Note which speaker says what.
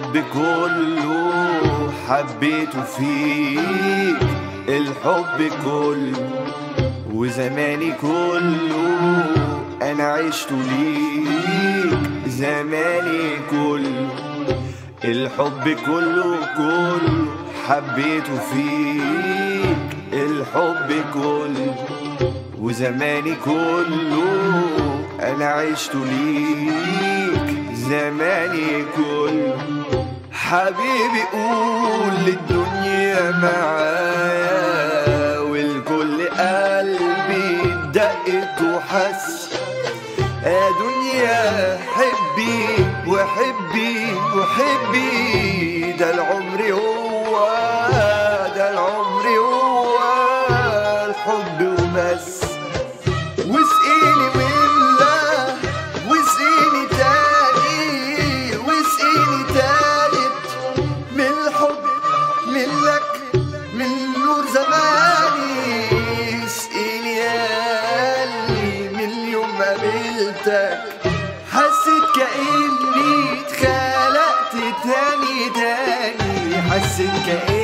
Speaker 1: الحب كله حبيته فيك، الحب كله وزماني كله انا عشته ليك، زماني كله الحب كله حبيته فيك، الحب كله وزماني كله انا عشته ليك، زماني كله. حبيبي قول للدنيا معايا والكل قلبي دقت وحس، يا دنيا حبي وحبي وحبي، ده العمر هو، ده العمر هو الحب وبس. واسقيني واملا واسقيني تاني واسقيني تالت من الحب منك من نور زماني، اسقيني يا قلبي من يوم ما قابلتك حسيت كأني اتخلقت تاني، حسيت كأني